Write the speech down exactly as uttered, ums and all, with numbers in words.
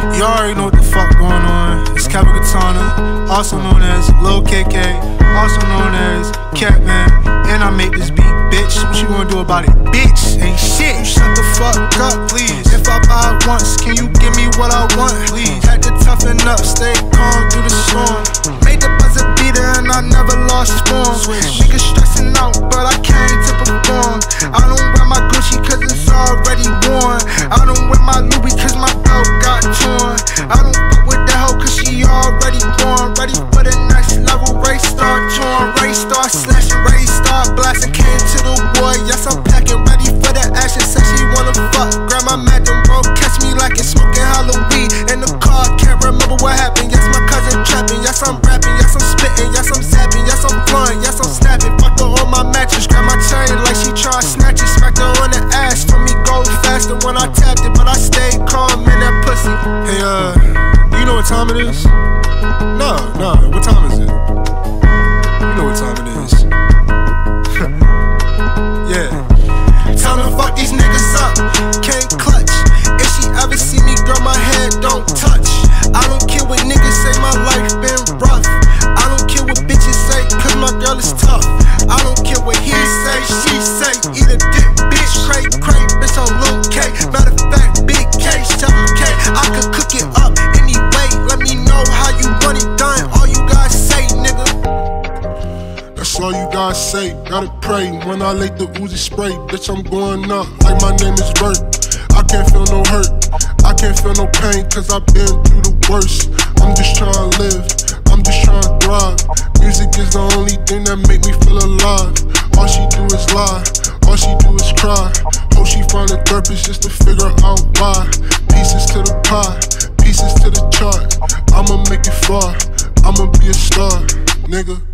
You already know what the fuck going on. It's Kevin Katana, also known as Lil K K, also known as Catman, and I make this beat, bitch. What you gonna do about it, bitch? Ain't shit. You shut the fuck up, please. If I buy it once, can you give me what I want, please? Had to toughen up, stay calm through the storm. Made the buzzer beater and I never lost form. Niggas stressing out, but I came to perform. I don't wear my Gucci cause it's already worn. I don't wear my Louis cause my belt got torn. I don't fuck with that hoe cause she already born. Ready for the next level, race start torn. Race start slashing, race start blasting. Came to the war, yes I'm packing, ready for the action. Said she wanna fuck, grab my Magnum, bro, catch me like it's smoking Halloween. In the car, can't remember what happened. Yes, my cousin trapping, yes I'm rapping, yes I'm spitting, yes I'm zapping, yes I'm flying, yes I'm snapping. Fucked her on my mattress, grab my chain like she try snatch it. Smacked her on the ass, told me go faster when I tapped it, but I stayed calm in that pussy. Hey, uh, you know what time it is? No, no, what time is it? You know what time it is. Yeah. Time to fuck these niggas up, can't clutch. If she ever see me, girl, my head don't touch. I don't care what niggas say, my life been rough. I don't care what bitches say, cause my girl is tough. I don't care what he say, she say, eat a dick, bitch, cray, cray, bitch, I'm Lil K. Matter of fact, big K, seven K. I could cook it up anyway, let me know how you want it done. All you guys say, nigga. That's all you guys say, gotta pray. When I lay the Uzi spray, bitch, I'm going up like my name is Bert. I can't feel no hurt, I can't feel no pain, cause I've been through the worst. I'm just trying to live, I'm just trying to thrive. Music is the only thing that make me feel alive. All she do is lie, all she do is cry. Hope she find a therapist just to figure out why. Pieces to the pie, pieces to the chart. I'ma make it far, I'ma be a star, nigga.